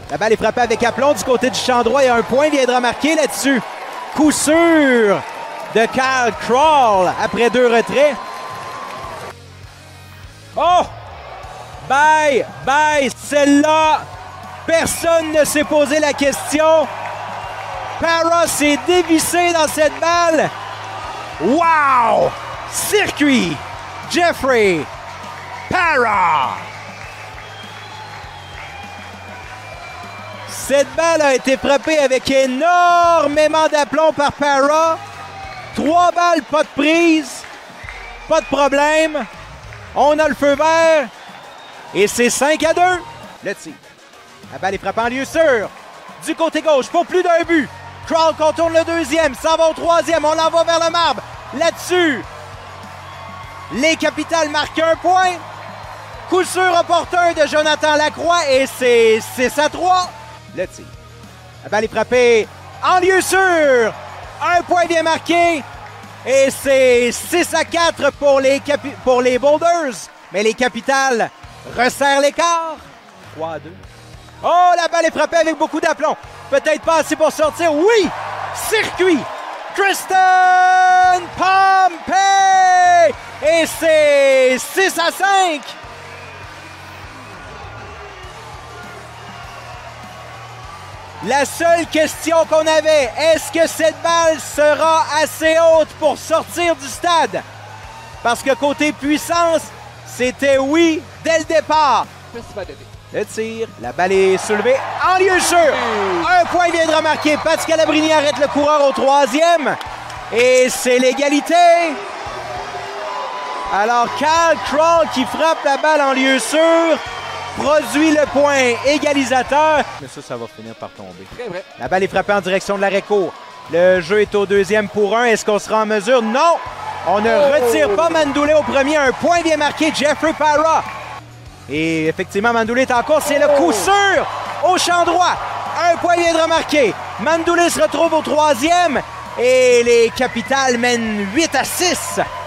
La balle est frappée avec aplomb du côté du champ droit et un point viendra marquer là-dessus. Coup sûr de Kyle Crawl après 2 retraits. Oh! Bye! Bye! Celle-là, personne ne s'est posé la question. Para s'est dévissé dans cette balle. Wow! Circuit! Jeffrey Para! Cette balle a été frappée avec énormément d'aplomb par Para. 3 balles, pas de prise. Pas de problème. On a le feu vert. Et c'est 5-2. Le tir. La balle est frappée en lieu sûr. Du côté gauche pour plus d'un but. Crawl contourne le deuxième. S'en va au troisième. On l'envoie vers le marbre. Là-dessus. Les Capitals marquent un point. Coup sûr opportun de Jonathan Lacroix. Et c'est 6-3. Le tir. La balle est frappée en lieu sûr. Un point bien marqué. Et c'est 6-4 pour les Boulders. Mais les Capitals resserrent l'écart. 3-2. Oh, la balle est frappée avec beaucoup d'aplomb. Peut-être pas assez pour sortir. Oui! Circuit! Tristan Pompey! Et c'est 6-5. La seule question qu'on avait, est-ce que cette balle sera assez haute pour sortir du stade? Parce que côté puissance, c'était oui dès le départ. Le tir, la balle est soulevée en lieu sûr. Un point viendra marquer. Pat Scalabrini arrête le coureur au troisième. Et c'est l'égalité. Alors, Kyle Crawl qui frappe la balle en lieu sûr produit le point égalisateur. Mais ça va finir par tomber. Très vrai. La balle est frappée en direction de l'arrêt court. Le jeu est au 2e pour 1. Est-ce qu'on sera en mesure? Non! On ne retire pas Mandoulay au premier. Un point bien marqué, Jeffrey Para. Et effectivement, Mandoulay est en course. C'est le coup sûr au champ droit. Un point viendra marquer. Mandoulay se retrouve au 3e. Et les Capitals mènent 8-6.